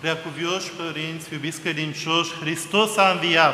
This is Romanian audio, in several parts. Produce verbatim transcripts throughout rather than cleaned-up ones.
Preacuvioși părinți, iubiți credincioși, Hristos a înviat!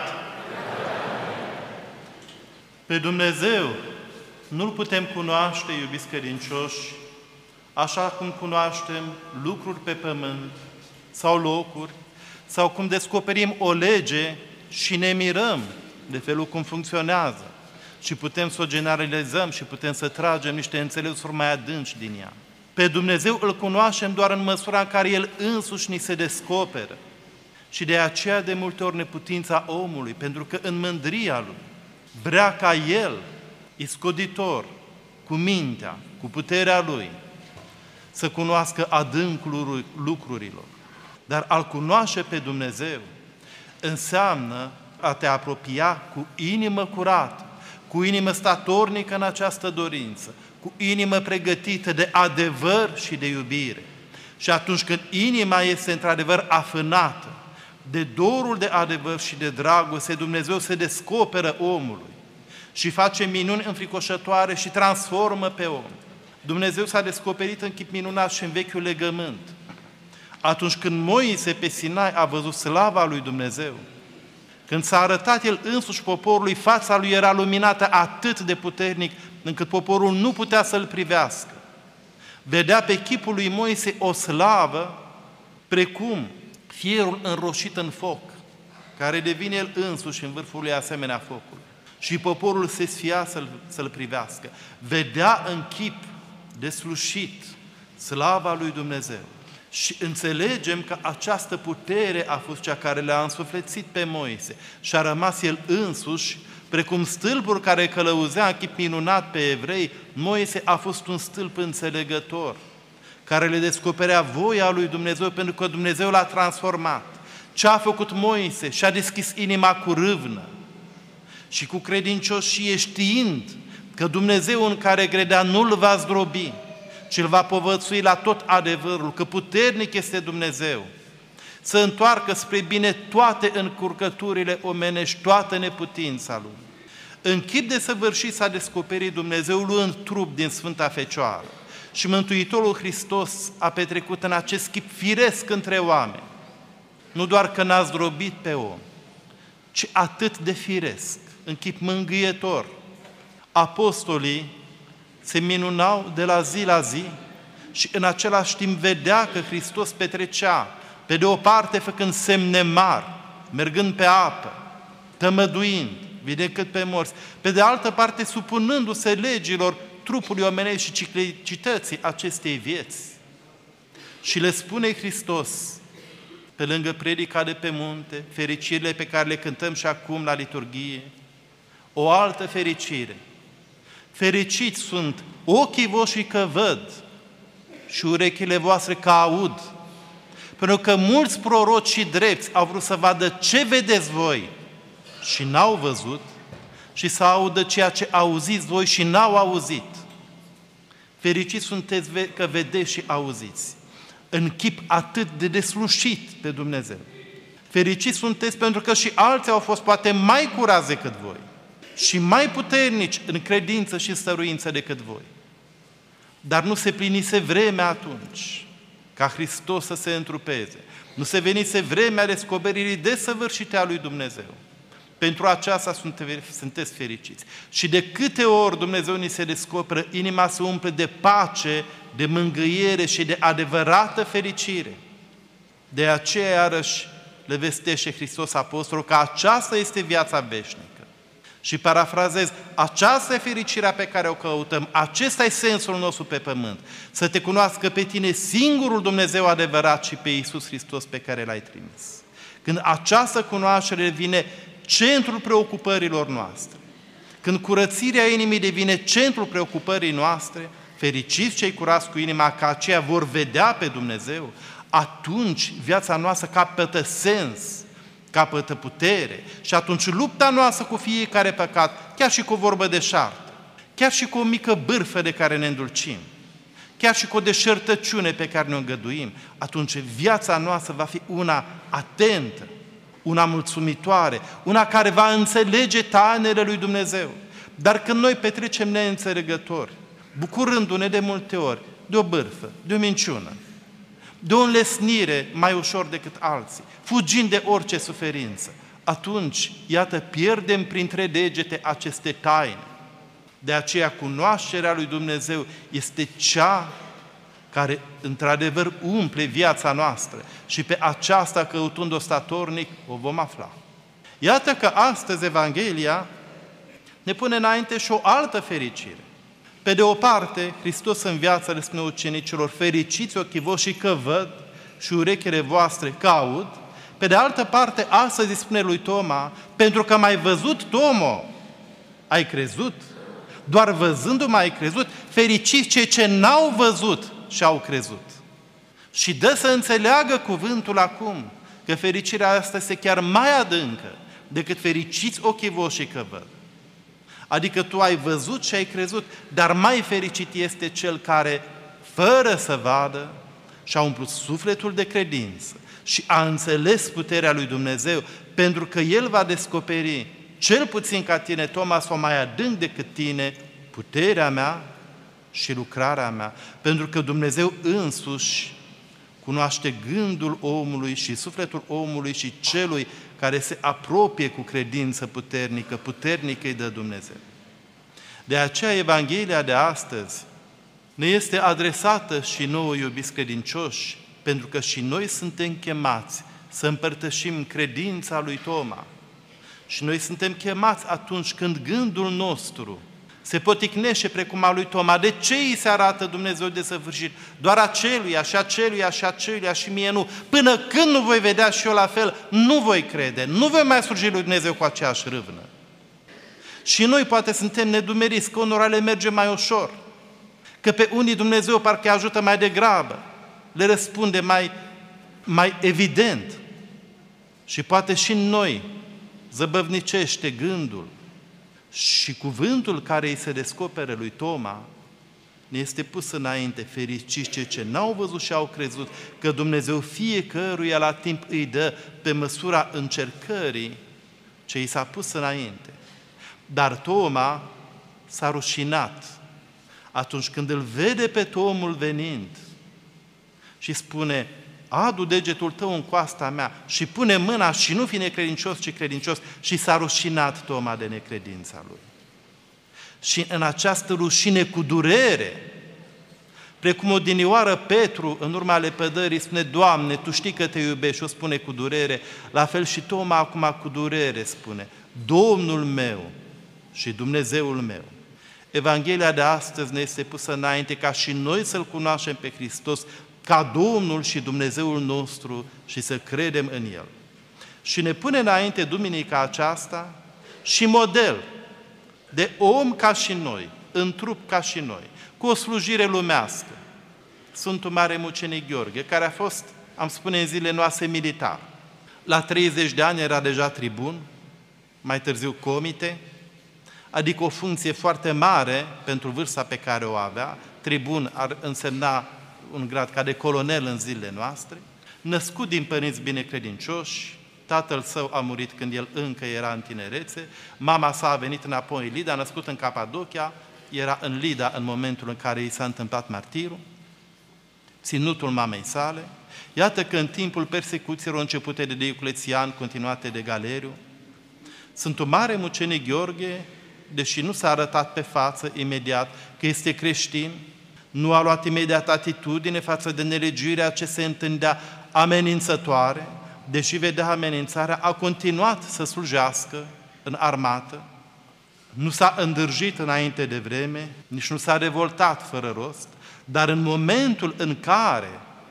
Pe Dumnezeu nu-L putem cunoaște, iubiți credincioși, așa cum cunoaștem lucruri pe pământ sau locuri, sau cum descoperim o lege și ne mirăm de felul cum funcționează și putem să o generalizăm și putem să tragem niște înțelegeri mai adânci din ea. Pe Dumnezeu îl cunoaștem doar în măsura în care El însuși ni se descoperă. Și de aceea de multe ori neputința omului, pentru că în mândria Lui vrea ca El, iscoditor, cu mintea, cu puterea Lui, să cunoască adâncul lucrurilor. Dar a-L cunoaște pe Dumnezeu înseamnă a te apropia cu inimă curată, cu inimă statornică în această dorință, cu inimă pregătită de adevăr și de iubire. Și atunci când inima este într-adevăr afânată de dorul de adevăr și de dragoste, Dumnezeu se descoperă omului și face minuni înfricoșătoare și transformă pe om. Dumnezeu s-a descoperit în chip minunat și în Vechiul Legământ. Atunci când Moise pe Sinai a văzut slava lui Dumnezeu, când s-a arătat El însuși poporului, fața lui era luminată atât de puternic încât poporul nu putea să-L privească. Vedea pe chipul lui Moise o slavă precum fierul înroșit în foc, care devine El însuși în vârful lui asemenea focului. Și poporul se sfia să-L, să-L privească. Vedea în chip deslușit slava lui Dumnezeu. Și înțelegem că această putere a fost cea care le-a însuflețit pe Moise și a rămas el însuși, precum stâlpul care călăuzea în chip minunat pe evrei. Moise a fost un stâlp înțelegător, care le descoperea voia lui Dumnezeu, pentru că Dumnezeu l-a transformat. Ce a făcut Moise? Și-a deschis inima cu râvnă și cu credincioșie, știind că Dumnezeu în care credea nu-l va zdrobi, ci îl va povățui la tot adevărul, că puternic este Dumnezeu să întoarcă spre bine toate încurcăturile omenești, toată neputința Lui. În chip de săvârșit s-a descoperit Dumnezeu luând trup din Sfânta Fecioară și Mântuitorul Hristos a petrecut în acest chip firesc între oameni. Nu doar că n-a zdrobit pe om, ci atât de firesc, în chip mângâietor. Apostolii se minunau de la zi la zi și în același timp vedea că Hristos petrecea, pe de o parte făcând semne mari, mergând pe apă, tămăduind, vindecând pe morți, pe de altă parte supunându-se legilor trupului omenesc și ciclicității acestei vieți. Și le spune Hristos, pe lângă predica de pe munte, fericirile pe care le cântăm și acum la liturghie, o altă fericire. Fericiți sunt ochii voștri că văd și urechile voastre că aud. Pentru că mulți proroci și drepți au vrut să vadă ce vedeți voi și n-au văzut și să audă ceea ce auziți voi și n-au auzit. Fericiți sunteți că vedeți și auziți în chip atât de deslușit pe Dumnezeu. Fericiți sunteți pentru că și alții au fost poate mai curați decât voi și mai puternici în credință și stăruință decât voi. Dar nu se plinise vremea atunci ca Hristos să se întrupeze. Nu se venise vremea descoperirii desăvârșite a lui Dumnezeu. Pentru aceasta sunteți fericiți. Și de câte ori Dumnezeu ni se descoperă, inima se umple de pace, de mângâiere și de adevărată fericire. De aceea, iarăși, le vestește Hristos apostolul că aceasta este viața veșnică. Și parafrazez, aceasta e fericirea pe care o căutăm, acesta e sensul nostru pe pământ, să te cunoască pe tine singurul Dumnezeu adevărat și pe Iisus Hristos pe care L-ai trimis. Când această cunoaștere devine centrul preocupărilor noastre, când curățirea inimii devine centrul preocupării noastre, fericiți cei curați cu inima, că aceia vor vedea pe Dumnezeu, atunci viața noastră capătă sens, capătă putere și atunci lupta noastră cu fiecare păcat, chiar și cu o vorbă deșartă, chiar și cu o mică bârfă de care ne îndulcim, chiar și cu o deșertăciune pe care ne-o îngăduim, atunci viața noastră va fi una atentă, una mulțumitoare, una care va înțelege tainele lui Dumnezeu. Dar când noi petrecem neînțelegători, bucurându-ne de multe ori de o bârfă, de o minciună, de o înlesnire mai ușor decât alții, fugind de orice suferință, atunci, iată, pierdem printre degete aceste taine. De aceea, cunoașterea lui Dumnezeu este cea care, într-adevăr, umple viața noastră și pe aceasta, căutând-o statornic, o vom afla. Iată că astăzi Evanghelia ne pune înainte și o altă fericire. Pe de o parte, Hristos în viață le spune ucenicilor: fericiți ochivoșii că văd și urechile voastre că aud. Pe de altă parte, astăzi îi spune lui Toma: pentru că m-ai văzut, Tomo, ai crezut. Doar văzându-mă ai crezut. Fericiți cei ce n-au văzut și au crezut. Și dă să înțeleagă cuvântul acum că fericirea asta este chiar mai adâncă decât fericiți ochivoșii că văd. Adică tu ai văzut și ai crezut, dar mai fericit este cel care, fără să vadă, și-a umplut sufletul de credință și a înțeles puterea lui Dumnezeu, pentru că el va descoperi, cel puțin ca tine, Toma, sau mai adânc decât tine, puterea mea și lucrarea mea, pentru că Dumnezeu însuși cunoaște gândul omului și sufletul omului și celui care se apropie cu credință puternică, puternică îi dă Dumnezeu. De aceea Evanghelia de astăzi ne este adresată și nouă, iubiți credincioși, pentru că și noi suntem chemați să împărtășim credința lui Toma. Și noi suntem chemați atunci când gândul nostru se poticnește precum a lui Toma. De ce îi se arată Dumnezeu desăvârșit? Doar aceluia și aceluia și aceluia și mie nu. Până când nu voi vedea și eu la fel, nu voi crede, nu voi mai sluji lui Dumnezeu cu aceeași râvnă. Și noi poate suntem nedumeriți, că unora le merge mai ușor, că pe unii Dumnezeu parcă ajută mai degrabă, le răspunde mai, mai evident. Și poate și noi zăbăvnicește gândul și cuvântul care îi se descoperă lui Toma ne este pus înainte: fericiți cei ce n-au văzut și au crezut, că Dumnezeu fiecăruia la timp îi dă pe măsura încercării ce i s-a pus înainte. Dar Toma s-a rușinat atunci când îl vede pe Tomul venind și spune: adu degetul tău în coasta mea și pune mâna și nu fi necredincios, ci credincios. Și s-a rușinat Toma de necredința lui. Și în această rușine cu durere, precum odinioară Petru în urma lepădării spune: Doamne, Tu știi că Te iubești, și o spune cu durere, la fel și Toma acum cu durere spune: Domnul meu și Dumnezeul meu. Evanghelia de astăzi ne este pusă înainte ca și noi să-L cunoaștem pe Hristos ca Domnul și Dumnezeul nostru și să credem în El. Și ne pune înainte duminica aceasta și model de om ca și noi, în trup ca și noi, cu o slujire lumească. Sfântul Mare Mucenic Gheorghe, care a fost, am spune în zilele noastre, militar. La treizeci de ani era deja tribun, mai târziu comite, adică o funcție foarte mare pentru vârsta pe care o avea. Tribun ar însemna un grad ca de colonel în zilele noastre, născut din părinți binecredincioși. Tatăl său a murit când el încă era în tinerețe, mama sa a venit înapoi în Lida, a născut în Capadocia, era în Lida în momentul în care i s-a întâmplat martirul, ținutul mamei sale. Iată că în timpul persecuțiilor începute de Dioclețian, continuate de Galeriu, Sfântul Mare Mucenic Gheorghe, deși nu s-a arătat pe față imediat că este creștin, nu a luat imediat atitudine față de nelegiuirea ce se întândea amenințătoare, deși vedea amenințarea, a continuat să slujească în armată, nu s-a îndârjit înainte de vreme, nici nu s-a revoltat fără rost, dar în momentul în care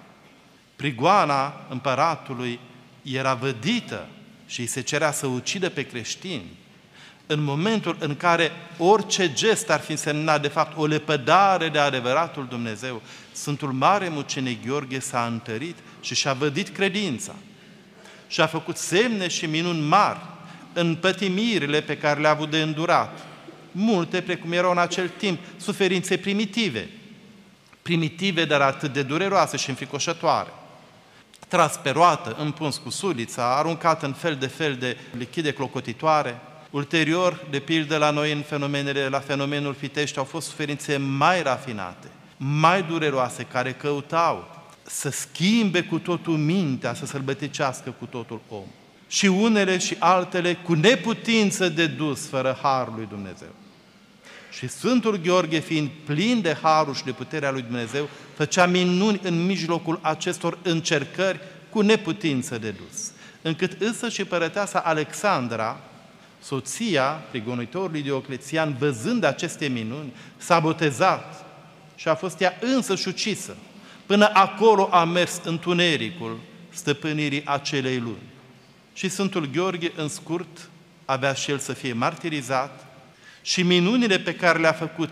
prigoana împăratului era vădită și îi se cerea să ucidă pe creștini, în momentul în care orice gest ar fi însemnat, de fapt, o lepădare de adevăratul Dumnezeu, Sfântul Mare Mucenic Gheorghe s-a întărit și și-a vădit credința. Și a făcut semne și minuni mari în pătimirile pe care le-a avut de îndurat. Multe, precum erau în acel timp, suferințe primitive. Primitive, dar atât de dureroase și înfricoșătoare. Tras pe roată, împuns cu sulița, aruncat în fel de fel de lichide clocotitoare. Ulterior, de pildă la noi, în fenomenele, la fenomenul Pitești, au fost suferințe mai rafinate, mai dureroase, care căutau să schimbe cu totul mintea, să sălbăticească cu totul om. Și unele și altele cu neputință de dus, fără harul lui Dumnezeu. Și Sfântul Gheorghe, fiind plin de harul și de puterea lui Dumnezeu, făcea minuni în mijlocul acestor încercări cu neputință de dus. Încât însă și părăteasa Alexandra, soția prigonitorului Dioclețian, văzând aceste minuni, s-a botezat și a fost ea însăși ucisă. Până acolo a mers întunericul stăpânirii acelei luni. Și Sfântul Gheorghe, în scurt, avea și el să fie martirizat și minunile pe care le-a făcut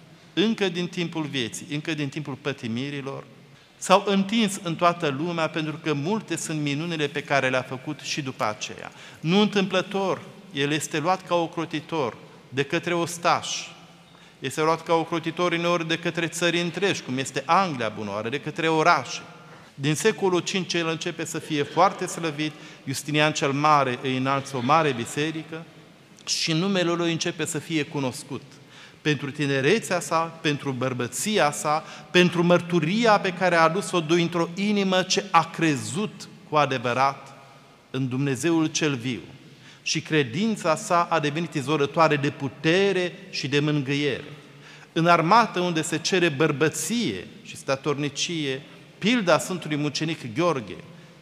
încă din timpul vieții, încă din timpul pătimirilor, s-au întins în toată lumea, pentru că multe sunt minunile pe care le-a făcut și după aceea. Nu întâmplător, el este luat ca ocrotitor de către ostași, este luat ca ocrotitor uneori de către țări întregi, cum este Anglia bunoară, de către orașe. Din secolul cinci el începe să fie foarte slăvit, Justinian cel Mare îi înalță o mare biserică și numele lui începe să fie cunoscut. Pentru tinerețea sa, pentru bărbăția sa, pentru mărturia pe care a adus-o dintr-o inimă ce a crezut cu adevărat în Dumnezeul cel viu. Și credința sa a devenit izvorătoare de putere și de mângâiere. În armată, unde se cere bărbăție și statornicie, pilda Sfântului Mucenic Gheorghe,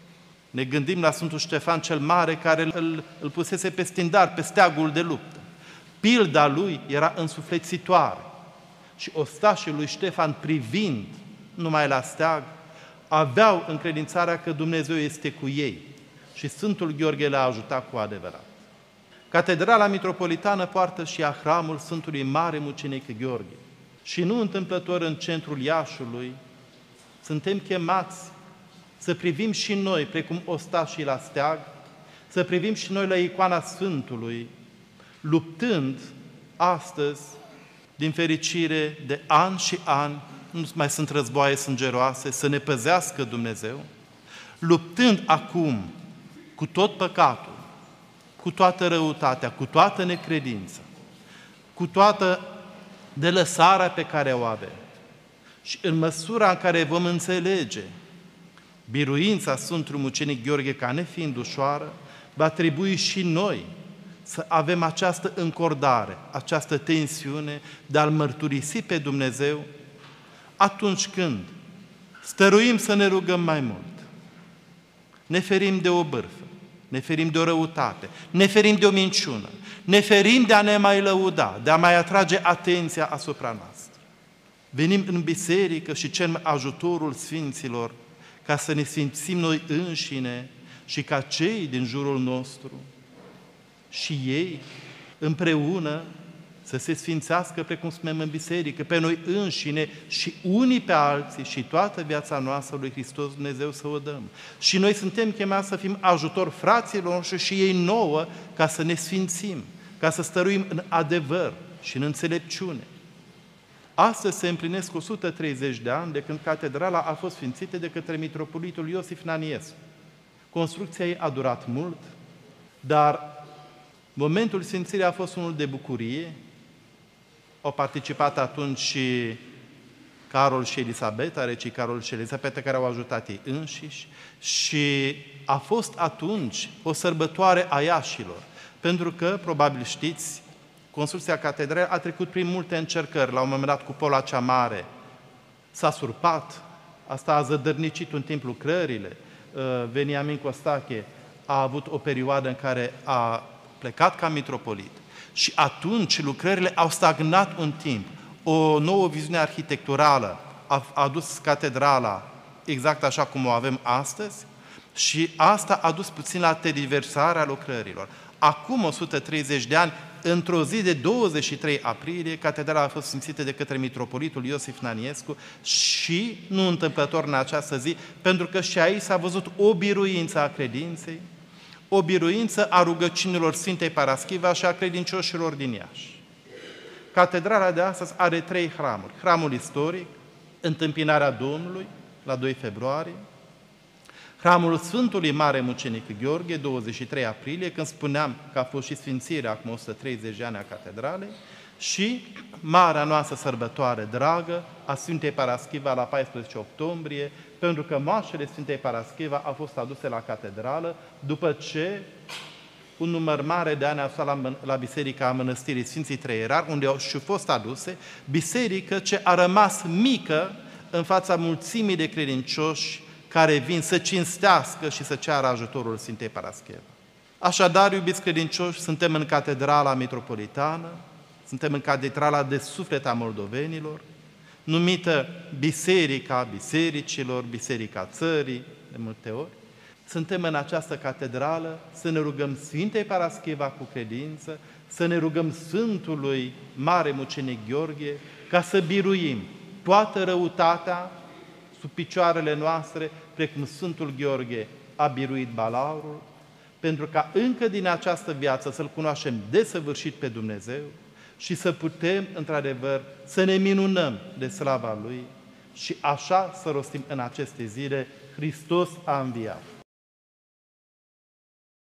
ne gândim la Sfântul Ștefan cel Mare, care îl, îl pusese pe stindar, pe steagul de luptă. Pilda lui era însuflețitoare și ostașii lui Ștefan, privind numai la steag, aveau încredințarea că Dumnezeu este cu ei și Sfântul Gheorghe le-a ajutat cu adevărat. Catedrala Mitropolitană poartă și ea hramul Sfântului Mare Mucenic Gheorghe și nu întâmplător în centrul Iașului suntem chemați să privim și noi, precum ostașii la steag, să privim și noi la icoana Sfântului, luptând astăzi, din fericire, de ani și ani, nu mai sunt războaie sângeroase, să ne păzească Dumnezeu, luptând acum cu tot păcatul, cu toată răutatea, cu toată necredința, cu toată delăsarea pe care o avem. Și în măsura în care vom înțelege biruința Sfântului Mucenic Gheorghe ca nefiind ușoară, va trebui și noi să avem această încordare, această tensiune de a-L mărturisi pe Dumnezeu atunci când stăruim să ne rugăm mai mult, ne ferim de o bârfă, ne ferim de o răutate, ne ferim de o minciună, ne ferim de a ne mai lăuda, de a mai atrage atenția asupra noastră. Venim în biserică și cerem ajutorul Sfinților ca să ne sfințim noi înșine și ca cei din jurul nostru și ei împreună să se sfințească precum spunem în biserică, pe noi înșine și unii pe alții și toată viața noastră lui Hristos Dumnezeu să o dăm. Și noi suntem chemați să fim ajutor fraților noștri și ei nouă ca să ne sfințim, ca să stăruim în adevăr și în înțelepciune. Astăzi se împlinesc o sută treizeci de ani de când catedrala a fost sfințită de către mitropolitul Iosif Naniescu. Construcția ei a durat mult, dar momentul sfințirii a fost unul de bucurie. Au participat atunci și Carol și Elisabeta, regii Carol și Elisabeta, care au ajutat ei înșiși, și a fost atunci o sărbătoare a Iașilor, pentru că, probabil știți, construcția catedralei a trecut prin multe încercări. La un moment dat, cupola cea mare s-a surpat, asta a zădărnicit un timp lucrările. Veniamin Costache a avut o perioadă în care a plecat ca mitropolit și atunci lucrările au stagnat un timp. O nouă viziune arhitecturală a adus catedrala exact așa cum o avem astăzi și asta a dus puțin la tergiversarea lucrărilor. Acum o sută treizeci de ani, într-o zi de douăzeci și trei aprilie, catedrala a fost sfințită de către mitropolitul Iosif Naniescu și, nu întâmplător în această zi, pentru că și aici s-a văzut o biruință a credinței, o biruință a rugăciunilor Sfintei Paraschiva și a credincioșilor din Iași. Catedrala de astăzi are trei hramuri. Hramul istoric, Întâmpinarea Domnului, la doi februarie, Hramul Sfântului Mare Mucenic Gheorghe, douăzeci și trei aprilie, când spuneam că a fost și sfințirea acum o sută treizeci de ani a catedralei, și marea noastră sărbătoare dragă a Sfintei Paraschiva la paisprezece octombrie, pentru că moaștele Sfintei Parascheva au fost aduse la catedrală după ce un număr mare de ani au stat la, la Biserica Mănăstirii Sfinții Trei Ierarhi, unde au și fost aduse, biserică ce a rămas mică în fața mulțimii de credincioși care vin să cinstească și să ceară ajutorul Sfintei Parascheva. Așadar, iubiți credincioși, suntem în Catedrala Metropolitană, suntem în Catedrala de Suflet a moldovenilor, numită Biserica Bisericilor, Biserica Țării, de multe ori. Suntem în această catedrală să ne rugăm Sfintei Parascheva cu credință, să ne rugăm Sfântului Mare Mucenic Gheorghe, ca să biruim toată răutatea sub picioarele noastre, precum Sfântul Gheorghe a biruit balaurul, pentru ca încă din această viață să-L cunoaștem desăvârșit pe Dumnezeu și să putem, într-adevăr, să ne minunăm de slava Lui și așa să rostim în aceste zile: Hristos a înviat!